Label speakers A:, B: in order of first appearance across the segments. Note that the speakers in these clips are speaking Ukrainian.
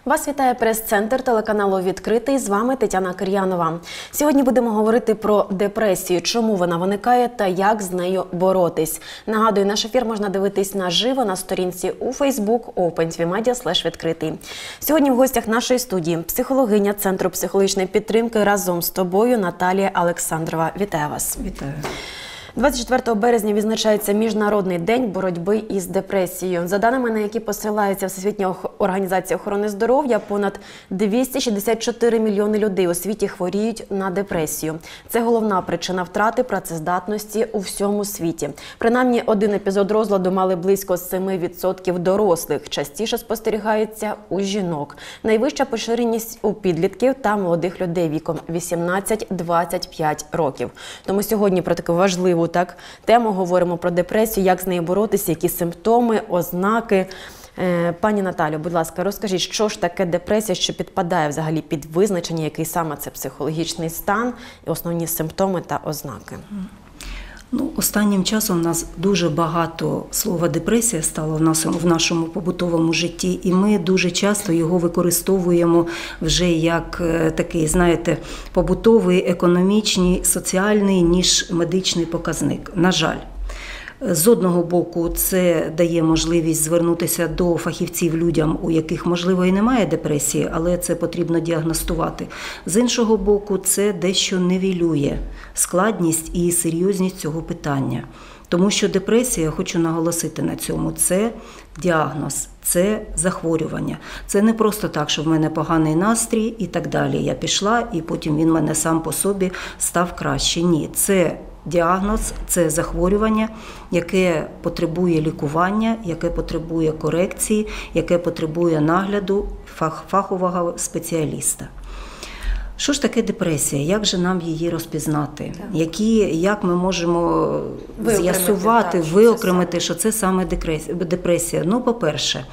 A: Вас вітає прес-центр телеканалу «Відкритий». З вами Тетяна Кир'янова. Сьогодні будемо говорити про депресію, чому вона виникає та як з нею боротись. Нагадую, наш ефір можна дивитись наживо на сторінці у Facebook open2media/відкритий. Сьогодні в гостях нашої студії психологиня Центру психологічної підтримки «Разом з тобою» Наталія Олександрова. Вітаю вас.
B: Вітаю.
A: 24 березня відзначається Міжнародний день боротьби із депресією. За даними, на які посилається Всесвітня організація охорони здоров'я, понад 264 мільйони людей у світі хворіють на депресію. Це головна причина втрати працездатності у всьому світі. Принаймні, один епізод розладу мали близько 7% дорослих. Частіше спостерігається у жінок. Найвища поширеність у підлітків та молодих людей віком 18-25 років. Тому сьогодні про таку важливу тему говоримо про депресію, як з нею боротися, які симптоми, ознаки. Пані Наталю, будь ласка, розкажіть, що ж таке депресія, що підпадає взагалі під визначення, який саме це психологічний стан, і основні симптоми та ознаки?
B: Останнім часом у нас дуже багато слова «депресія» стало в нашому побутовому житті, і ми дуже часто його використовуємо вже як такий, знаєте, побутовий, економічний, соціальний, ніж медичний показник. На жаль. З одного боку, це дає можливість звернутися до фахівців людям, у яких, можливо, і немає депресії, але це потрібно діагностувати. З іншого боку, це дещо нівелює складність і серйозність цього питання. Тому що депресія, хочу наголосити на цьому, це діагноз, це захворювання. Це не просто так, що в мене поганий настрій і так далі. Я пішла, і потім він мене сам по собі став краще. Ні, це діагноз – це захворювання, яке потребує лікування, яке потребує корекції, яке потребує нагляду фахового спеціаліста. Що ж таке депресія? Як же нам її розпізнати? Як ми можемо з'ясувати, виокремити, що це саме депресія? По-перше,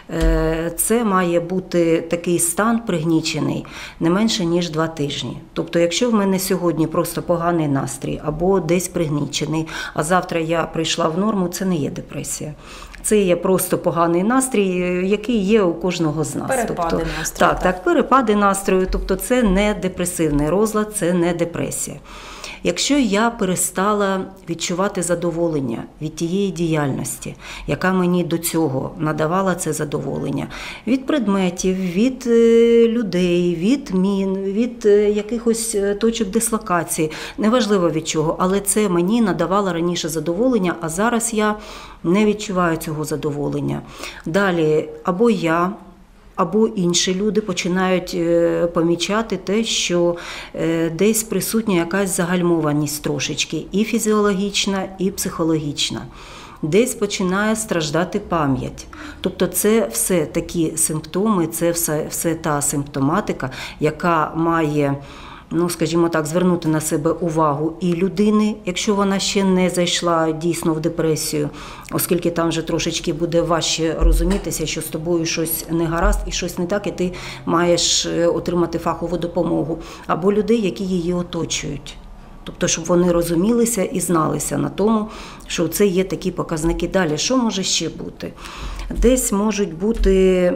B: це має бути такий стан пригнічений не менше, ніж 2 тижні. Тобто, якщо в мене сьогодні просто поганий настрій або десь пригнічений, а завтра я прийшла в норму, це не є депресія. Це є просто поганий настрій, який є у кожного з нас.
A: Перепади настрою.
B: Так, перепади настрою. Тобто це не депресивний розлад, це не депресія. Якщо я перестала відчувати задоволення від тієї діяльності, яка мені до цього надавала це задоволення, від предметів, від людей, від мін, від якихось точок дислокації, неважливо від чого, але це мені надавало раніше задоволення, а зараз я не відчуваю цього задоволення. Далі або я, або інші люди починають помічати те, що десь присутня якась загальмованість трошечки, і фізіологічна, і психологічна. Десь починає страждати пам'ять. Тобто це все такі симптоми, це все та симптоматика, яка має, скажімо так, звернути на себе увагу і людини, якщо вона ще не зайшла дійсно в депресію, оскільки там вже трошечки буде важче розумітися, що з тобою щось не гаразд і щось не так, і ти маєш отримати фахову допомогу, або людей, які її оточують. Тобто, щоб вони розумілися і зналися на тому, що це є такі показники. Далі, що може ще бути? Десь можуть бути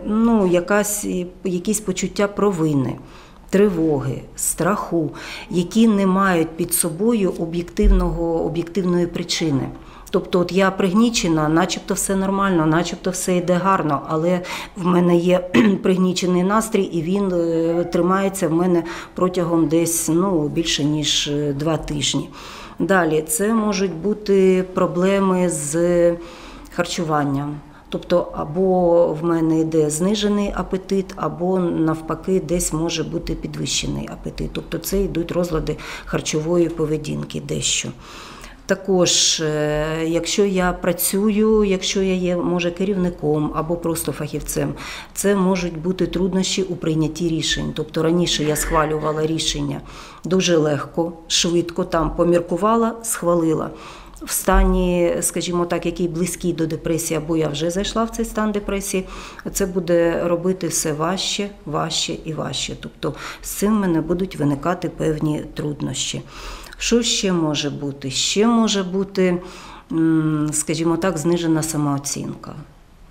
B: якісь почуття провини, тривоги, страху, які не мають під собою об'єктивної причини. Тобто от я пригнічена, начебто все нормально, начебто все йде гарно, але в мене є пригнічений настрій, і він тримається в мене протягом десь більше ніж 2 тижні. Далі, це можуть бути проблеми з харчуванням. Тобто або в мене йде знижений апетит, або навпаки десь може бути підвищений апетит. Тобто це йдуть розлади харчової поведінки дещо. Також, якщо я працюю, якщо я є, може, керівником або просто фахівцем, це можуть бути труднощі у прийнятті рішень. Тобто раніше я схвалювала рішення дуже легко, швидко, там поміркувала, схвалила. В стані, скажімо так, який близький до депресії, або я вже зайшла в цей стан депресії, це буде робити все важче, важче і важче. Тобто з цим в мене будуть виникати певні труднощі. Що ще може бути? Ще може бути, скажімо так, знижена самооцінка.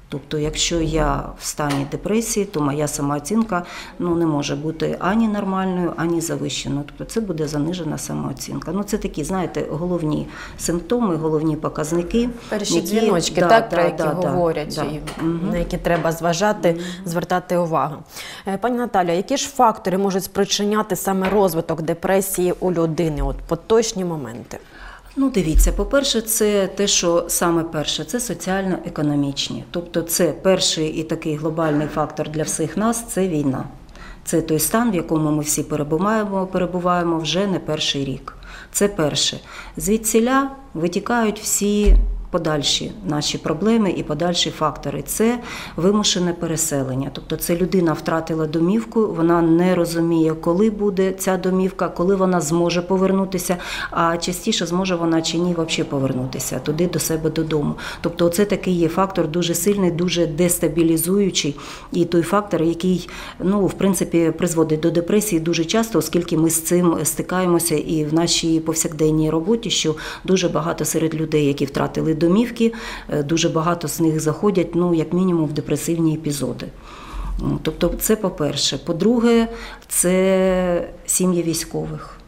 B: Тобто, якщо я в стані депресії, то моя самооцінка не може бути ані нормальною, ані завищеною. Тобто це буде занижена самооцінка. Це такі, знаєте, головні симптоми, головні показники.
A: Перші дзвіночки, про які говорять, і на які треба зважати, звертати увагу. Пані Наталя, які ж фактори можуть спричиняти саме розвиток депресії у людини, поточні моменти?
B: Дивіться, по-перше, це те, що саме перше, це соціально-економічні. Тобто це перший і такий глобальний фактор для всіх нас – це війна. Це той стан, в якому ми всі перебуваємо вже не перший рік. Це перше. Звідсіля витікають всі подальші наші проблеми і подальші фактори. Це вимушене переселення. Тобто це людина втратила домівку, вона не розуміє, коли буде ця домівка, коли вона зможе повернутися, а частіше зможе вона чи ні взагалі повернутися туди, до себе, додому. Тобто це такий є фактор дуже сильний, дуже дестабілізуючий і той фактор, який, в принципі, призводить до депресії дуже часто, оскільки ми з цим стикаємося і в нашій повсякденній роботі, що дуже багато серед людей, які втратили домівки, дуже багато з них заходять, як мінімум, в депресивні епізоди. Тобто це по-перше. По-друге, це сім'ї військових.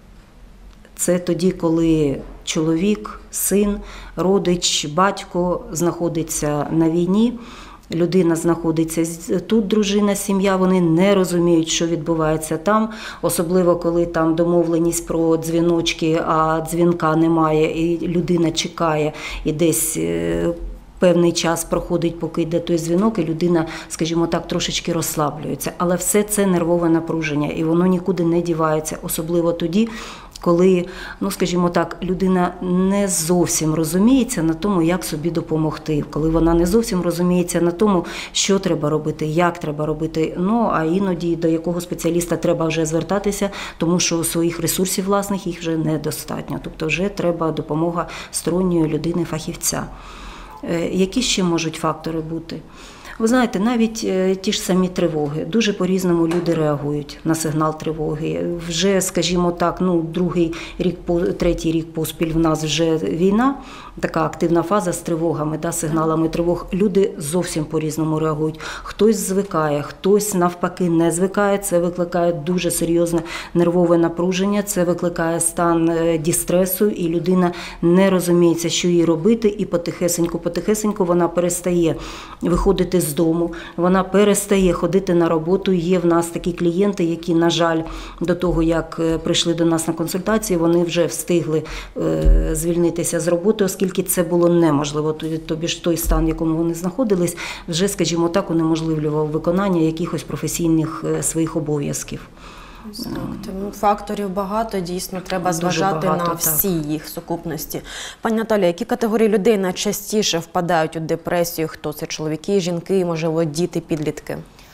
B: Це тоді, коли чоловік, син, родич, батько знаходиться на війні, людина знаходиться тут, дружина, сім'я, вони не розуміють, що відбувається там, особливо коли там домовленість про дзвіночки, а дзвінка немає, і людина чекає, і десь певний час проходить, поки йде той дзвінок, і людина, скажімо так, трошечки розслаблюється. Але все це нервове напруження, і воно нікуди не дівається, особливо тоді, коли, скажімо так, людина не зовсім розуміється на тому, як собі допомогти, коли вона не зовсім розуміється на тому, що треба робити, як треба робити, а іноді до якого спеціаліста треба вже звертатися, тому що своїх ресурсів власних їх вже недостатньо. Тобто вже треба допомога сторонньої людини, фахівця. Які ще можуть фактори бути? Ви знаєте, навіть ті ж самі тривоги. Дуже по-різному люди реагують на сигнал тривоги. Вже, скажімо так, третій рік поспіль в нас вже війна, така активна фаза з тривогами, сигналами тривог. Люди зовсім по-різному реагують. Хтось звикає, хтось навпаки не звикає. Це викликає дуже серйозне нервове напруження, це викликає стан дістресу, і людина не розуміється, що їй робити, і потихесеньку вона перестає виходити з дому, вона перестає ходити на роботу. Є в нас такі клієнти, які, на жаль, до того, як прийшли до нас на консультації, вони вже встигли звільнитися з роботи, оскільки це було неможливо. Тобі ж той стан, в якому вони знаходились, вже, скажімо так, унеможливлював виконання якихось професійних своїх обов'язків.
A: Факторів багато, дійсно, треба зважати на всі їх сукупності. Пані Наталя, які категорії людей найчастіше впадають у депресію? Хто це? Чоловіки, жінки, можливо, діти, підлітки?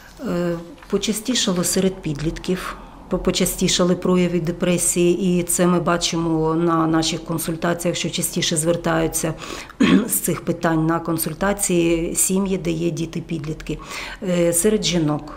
B: Почастішало серед підлітків. Почастішали прояви депресії, і це ми бачимо на наших консультаціях, що частіше звертаються з цих питань на консультації сім'ї, де є діти-підлітки. Серед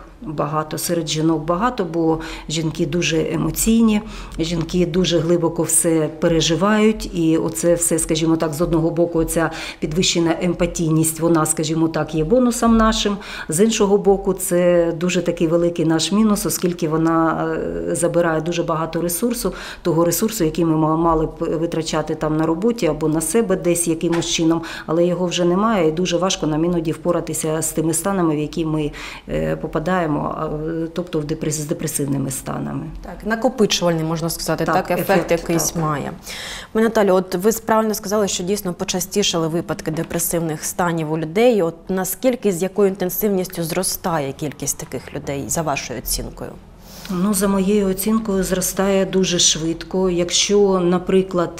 B: жінок багато, бо жінки дуже емоційні, жінки дуже глибоко все переживають, і оце все, скажімо так, з одного боку, ця підвищена емпатійність, вона, скажімо так, є бонусом нашим, з іншого боку, це дуже такий великий наш мінус, оскільки вона забирає дуже багато ресурсу, того ресурсу, який ми мали б витрачати там на роботі або на себе десь якимось чином, але його вже немає, і дуже важко нам іноді впоратися з тими станами, в які ми попадаємо, тобто з депресивними станами.
A: Так, накопичувальний, можна сказати, так ефект якийсь має. Пані Наталю, ви правильно сказали, що дійсно почастішали випадки депресивних станів у людей. Наскільки, з якою інтенсивністю зростає кількість таких людей, за вашою оцінкою?
B: За моєю оцінкою, зростає дуже швидко. Якщо, наприклад,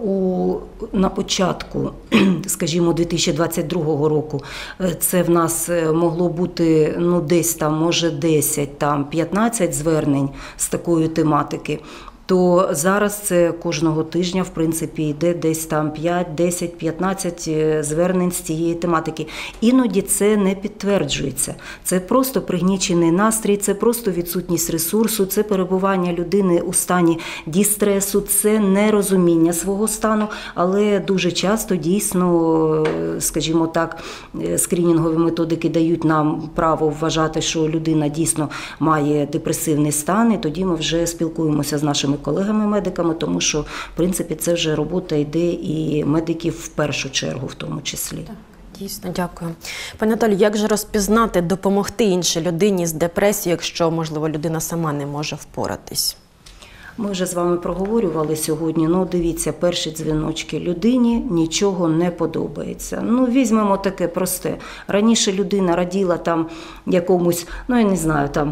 B: на початку, скажімо, 2022 року це в нас могло бути десь там, може 10, 15 звернень з такої тематики, то зараз це кожного тижня, в принципі, йде десь там 5, 10, 15 звернень з цієї тематики. Іноді це не підтверджується. Це просто пригнічений настрій, це просто відсутність ресурсу, це перебування людини у стані дістресу, це нерозуміння свого стану, але дуже часто дійсно, скажімо так, скринінгові методики дають нам право вважати, що людина дійсно має депресивний стан, і тоді ми вже спілкуємося з нашими колегами-медиками, тому що, в принципі, це вже робота йде і медиків в першу чергу в тому числі.
A: Так, дійсно, дякую. Пані Наталю, як же розпізнати, допомогти іншій людині з депресією, якщо, можливо, людина сама не може впоратись?
B: Ми вже з вами проговорювали сьогодні, дивіться, перші дзвіночки. Людині нічого не подобається. Візьмемо таке просте. Раніше людина раділа там якомусь, я не знаю, там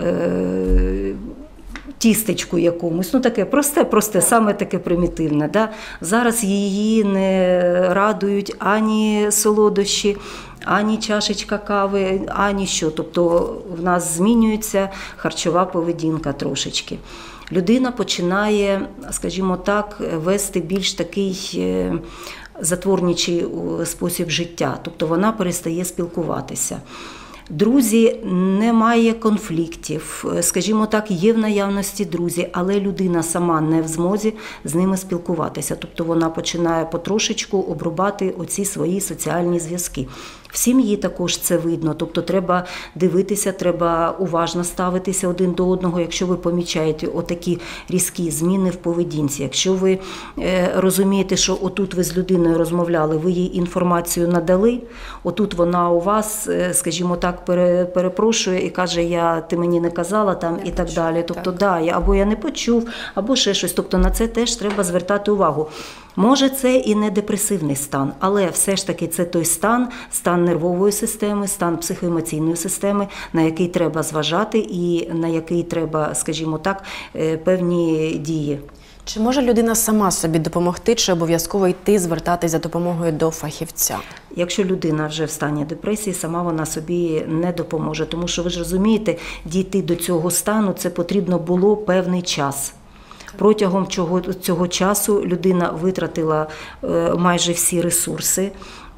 B: тістечку якомусь, таке просте, саме таке примітивне. Да? Зараз її не радують ані солодощі, ані чашечка кави, ані що. Тобто в нас змінюється харчова поведінка трошечки. Людина починає, скажімо так, вести більш такий затворничий спосіб життя, тобто вона перестає спілкуватися. Друзі, немає конфліктів, скажімо так, є в наявності друзі, але людина сама не в змозі з ними спілкуватися. Тобто вона починає потрошечку обрубати оці свої соціальні зв'язки. В сім'ї також це видно, тобто треба дивитися, треба уважно ставитися один до одного, якщо ви помічаєте отакі різкі зміни в поведінці. Якщо ви розумієте, що отут ви з людиною розмовляли, ви їй інформацію надали, отут вона у вас, скажімо так, перепрошує і каже, ти мені не казала там і так далі. Тобто, або я не почув, або ще щось. Тобто на це теж треба звертати увагу. Може, це і не депресивний стан, але все ж таки це той стан нервової системи, стан психоемоційної системи, на який треба зважати і на який треба, скажімо так, певні дії.
A: Чи може людина сама собі допомогти, чи обов'язково йти звертатись за допомогою до фахівця?
B: Якщо людина вже в стані депресії, сама вона собі не допоможе, тому що, ви ж розумієте, дійти до цього стану це потрібно було певний час. Протягом цього часу людина витратила майже всі ресурси,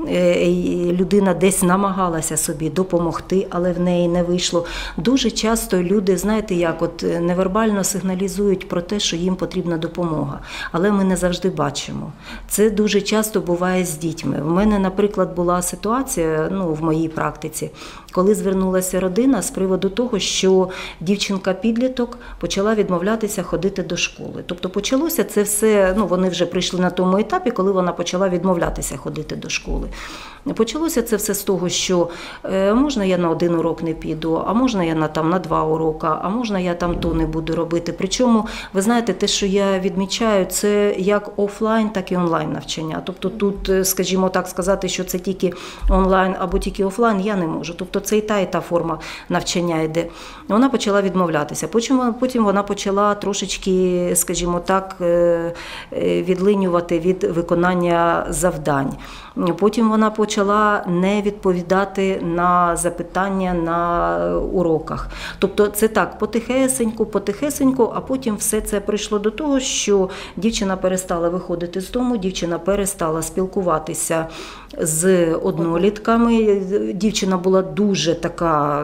B: людина десь намагалася собі допомогти, але в неї не вийшло. Дуже часто люди, знаєте як, невербально сигналізують про те, що їм потрібна допомога, але ми не завжди бачимо. Це дуже часто буває з дітьми. В мене, наприклад, була ситуація, в моїй практиці, коли звернулася родина з приводу того, що дівчинка-підліток почала відмовлятися ходити до школи. Тобто почалося це все, вони вже прийшли на тому етапі, коли вона почала відмовлятися ходити до школи. Почалося це все з того, що можна я на 1 урок не піду, а можна я на 2 уроки, а можна я то не буду робити. Причому, ви знаєте, те, що я відмічаю, це як офлайн, так і онлайн навчання. Тобто тут, скажімо так, сказати, що це тільки онлайн або тільки офлайн, я не можу. Тобто це і та форма навчання йде. Вона почала відмовлятися. Потім вона почала трошечки, скажімо так, відлинювати від виконання завдань. Потім вона почала не відповідати на запитання на уроках. Тобто це так, потихесеньку, а потім все це прийшло до того, що дівчина перестала виходити з дому, дівчина перестала спілкуватися з однолітками. Дівчина була дуже така,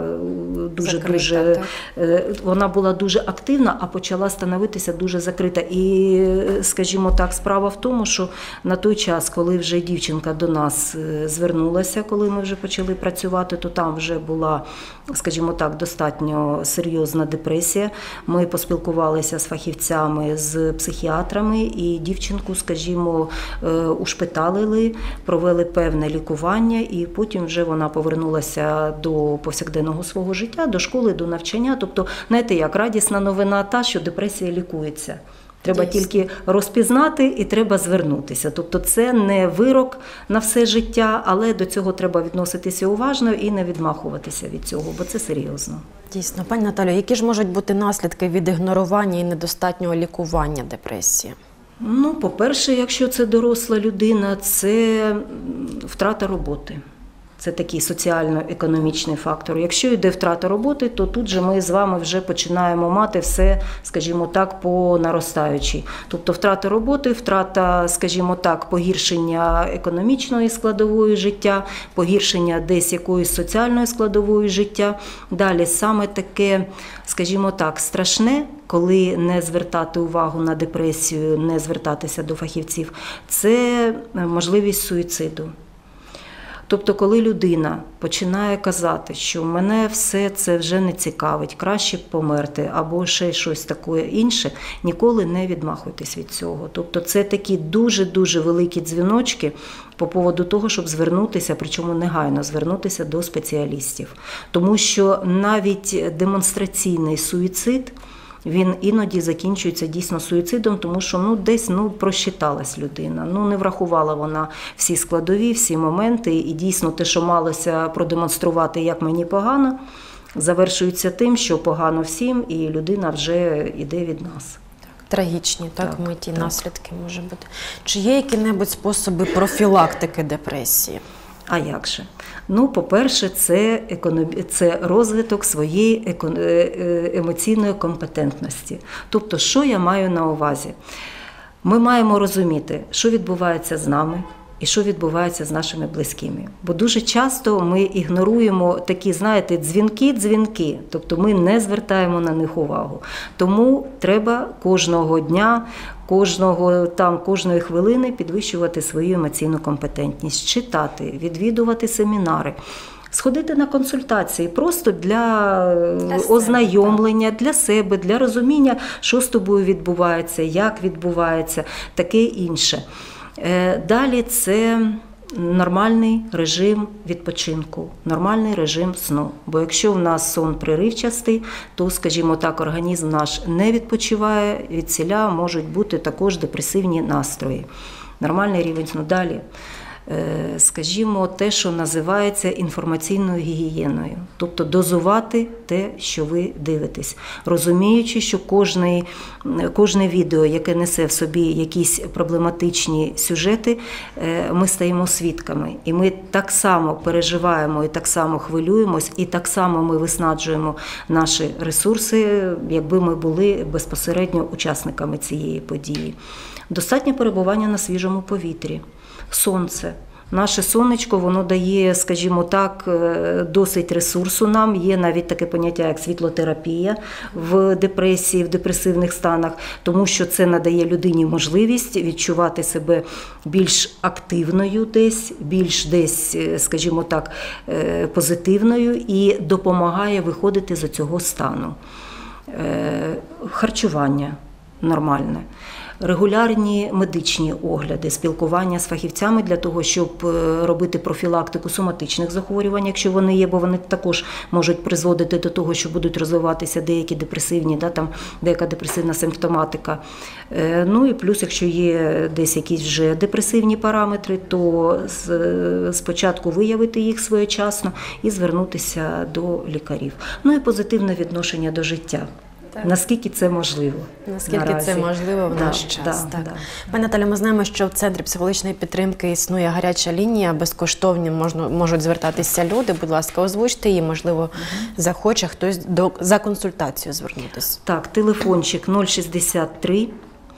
B: вона була дуже активна, а почала становитися дуже закрита. І, скажімо так, справа в тому, що на той час, коли вже дівчинка до нас звернулася, коли ми вже почали працювати, то там вже була, скажімо так, достатньо серйозна депресія. Ми поспілкувалися з фахівцями, з психіатрами, і дівчинку, скажімо, ушпиталили, провели певне лікування, і потім вже вона повернулася до повсякденного свого життя, до школи, до навчання. Тобто, знаєте як, радісна новина та, що депресія лікується. Треба тільки розпізнати і треба звернутися. Тобто це не вирок на все життя, але до цього треба відноситися уважно і не відмахуватися від цього, бо це серйозно.
A: Дійсно. Пані Наталю, які ж можуть бути наслідки від ігнорування і недостатнього лікування депресії?
B: По-перше, якщо це доросла людина, це втрата роботи. Це такий соціально-економічний фактор. Якщо йде втрата роботи, то тут же ми з вами вже починаємо мати все, скажімо так, по наростаючій. Тобто втрата роботи, втрата, скажімо так, погіршення економічної складової життя, погіршення десь якоїсь соціальної складової життя. Далі саме таке, скажімо так, страшне, коли не звертати увагу на депресію, не звертатися до фахівців, це можливість суїциду. Тобто, коли людина починає казати, що мене все це вже не цікавить, краще б померти, або ще щось таке інше, ніколи не відмахуйтесь від цього. Тобто, це такі дуже-дуже великі дзвіночки по поводу того, щоб звернутися, причому негайно звернутися до спеціалістів. Тому що навіть демонстраційний суїцид, він іноді закінчується дійсно суїцидом, тому що десь просчиталась людина, не врахувала вона всі складові, всі моменти, і дійсно те, що малося продемонструвати, як мені погано, завершується тим, що погано всім, і людина вже йде від нас.
A: Трагічні, миті наслідки може бути. Чи є які-небудь способи профілактики депресії?
B: А як же? По-перше, це розвиток своєї емоційної компетентності. Тобто, що я маю на увазі? Ми маємо розуміти, що відбувається з нами і що відбувається з нашими близькими. Бо дуже часто ми ігноруємо такі, знаєте, дзвінки, тобто ми не звертаємо на них увагу. Тому треба кожного дня, кожної хвилини підвищувати свою емоційну компетентність, читати, відвідувати семінари, сходити на консультації просто для ознайомлення, для себе, для розуміння, що з тобою відбувається, як відбувається, таке інше. Далі це нормальний режим відпочинку, нормальний режим сну. Бо якщо в нас сон приривчастий, то, скажімо так, організм наш не відпочиває, відсіля можуть бути також депресивні настрої. Нормальний рівень сну. Далі, скажімо, те, що називається інформаційною гігієною. Тобто дозувати те, що ви дивитесь. Розуміючи, що кожне відео, яке несе в собі якісь проблематичні сюжети, ми стаємо свідками. І ми так само переживаємо, і так само хвилюємось, і так само ми виснажуємо наші ресурси, якби ми були безпосередньо учасниками цієї події. Достатнє перебування на свіжому повітрі. Сонце. Наше сонечко, воно дає, скажімо так, досить ресурсу нам. Є навіть таке поняття, як світлотерапія в депресії, в депресивних станах, тому що це надає людині можливість відчувати себе більш активною більш десь, скажімо так, позитивною і допомагає виходити з цього стану. Харчування нормальне. Регулярні медичні огляди, спілкування з фахівцями для того, щоб робити профілактику соматичних захворювань, якщо вони є, бо вони також можуть призводити до того, що будуть розвиватися деякі депресивні, деяка депресивна симптоматика. І плюс, якщо є десь якісь вже депресивні параметри, то спочатку виявити їх своєчасно і звернутися до лікарів. І позитивне відношення до життя. Наскільки це можливо?
A: Наскільки це можливо в наш час. Пані Наталі, ми знаємо, що в Центрі психологічної підтримки існує гаряча лінія, безкоштовні можуть звертатися люди. Будь ласка, озвучте її, можливо, захоче хтось за консультацією звернутися.
B: Так, телефончик 063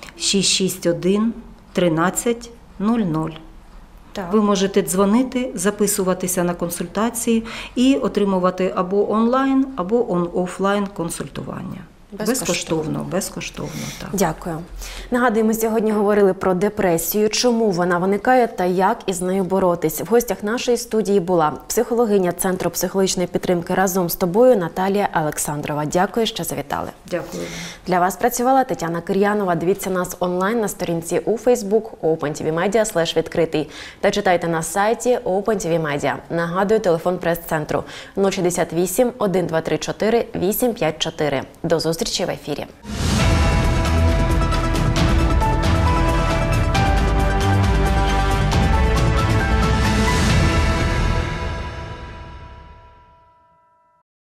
B: 661 13 00. Ви можете дзвонити, записуватися на консультації і отримувати або онлайн, або офлайн консультування. Безкоштовно. Так.
A: Дякую. Нагадую, ми сьогодні говорили про депресію, чому вона виникає та як із нею боротись. В гостях нашої студії була психологиня Центру психологічної підтримки «Разом з тобою» Наталія Олександрова. Дякую, що завітали.
B: Дякую.
A: Для вас працювала Тетяна Кир'янова. Дивіться нас онлайн на сторінці у Facebook opentvmedia/відкритий та читайте на сайті OpenTV Media. Нагадую, телефон прес-центру 068 1234 854. До зустрічі в ефірі.